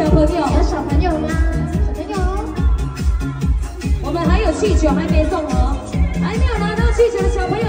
小朋友？ 有小朋友吗？小朋友， 我们还有气球还没送哦，还没有拿到气球的小朋友。